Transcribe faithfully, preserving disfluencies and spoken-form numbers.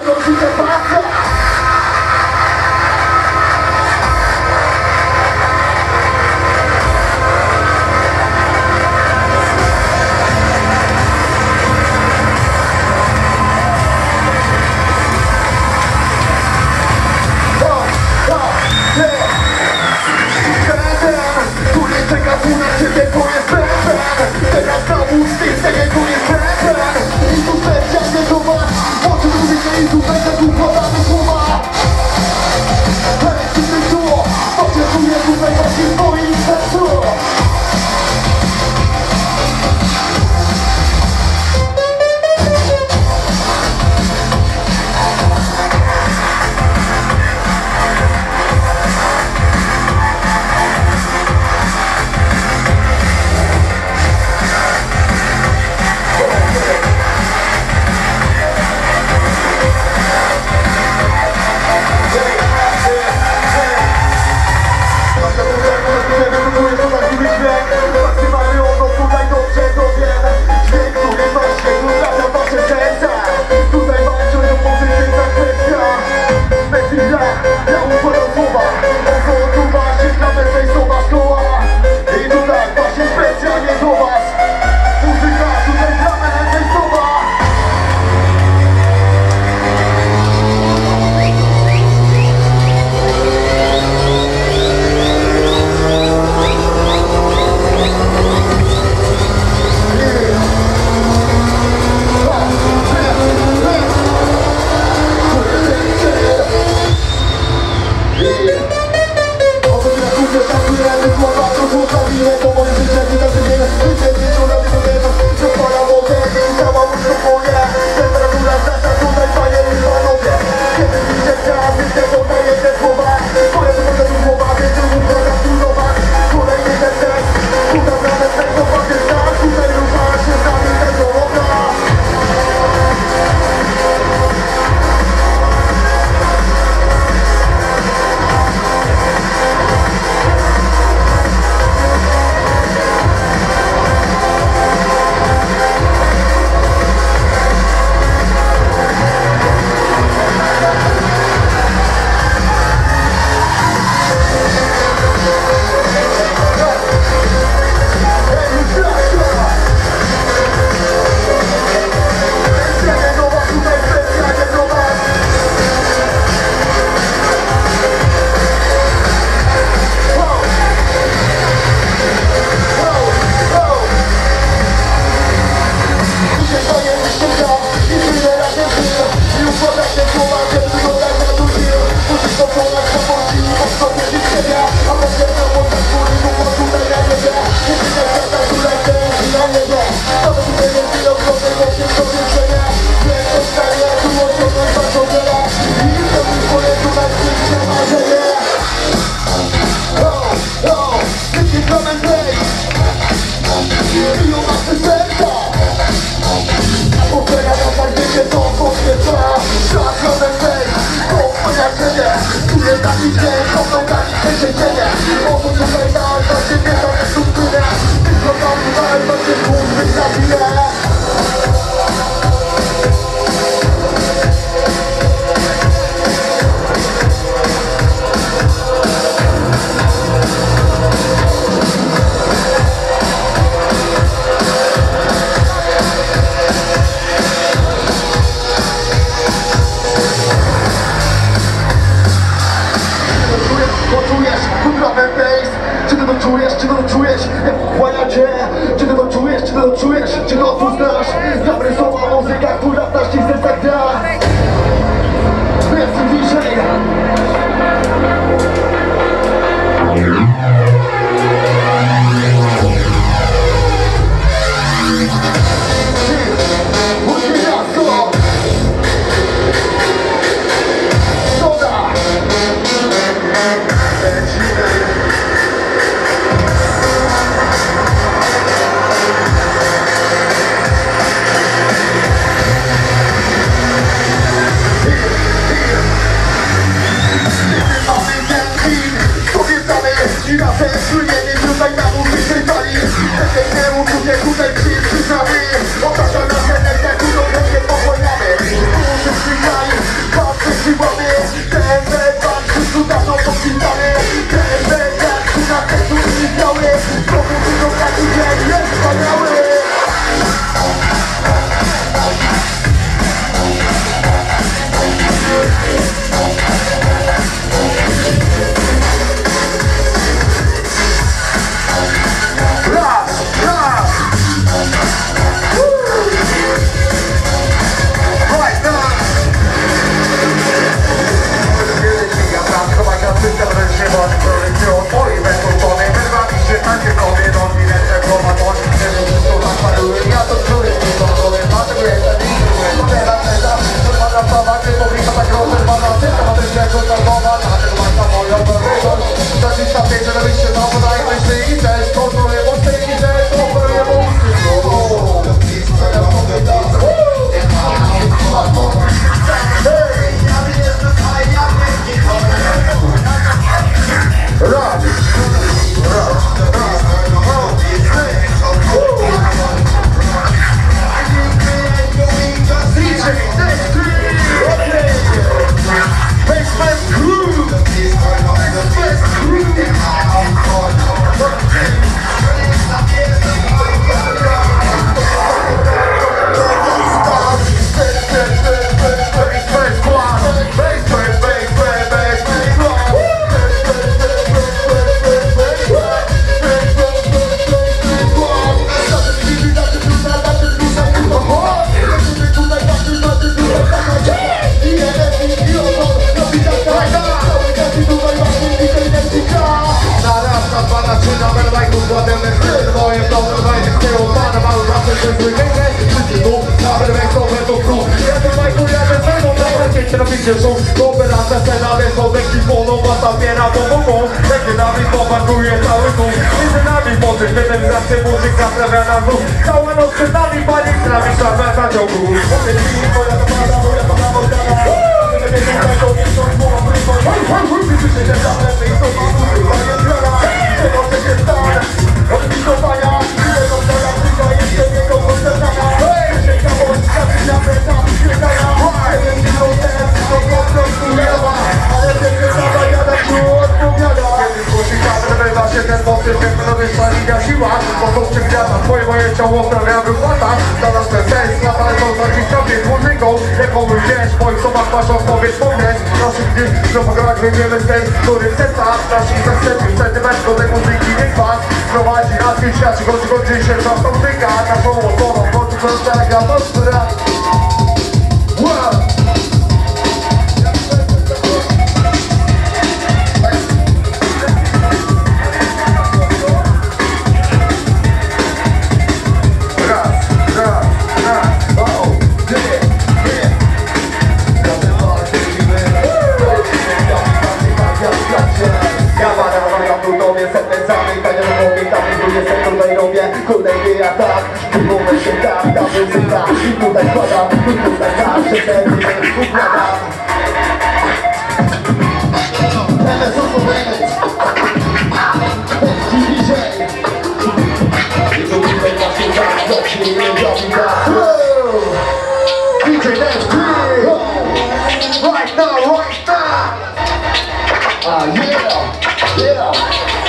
Dobrze pasa. Teraz na łóżce z tego jest prezent. I tu specjalnie do was, bo tu lubicie i tu będzie tu podamy słowa. Hej, ty ty tu, to cię czuję tutaj właśnie w moim sercu. się na picie są kooperacja, scena, wychodek i poną was zabiera bombą. Między nami bombarduje cały dół. Między nami mocy, determinacja, muzyka, sprawia na dół. Cała noc przed nami, pani z nami, szarma na ciągu. Moja dopada, moja pana Morgana. Moje ciało wprawia wypłata. Zaraz ten sens, nadal są za dziś sobie z muzyką. Jaką wiesz, moich słowach masz odpowiedź, powiedz. Naszych dni, że pograć wyjdziemy z tej, który serca. Naszych zastępów, sentyment do tej muzyki nie was prowadzi na swój świat, godzi, godzi się czas to tyka. Naszą osobą, w końcu prosta jak atmosfera. Wow! Kolejny atak, mówię się tak, ta muzyka i tutaj składam, i tutaj zawsze ten układam. M S O Remix D J i tu tutaj właśnie tak, jak się nie robi tak. D J F T right now, right now. Ah yeah, yeah.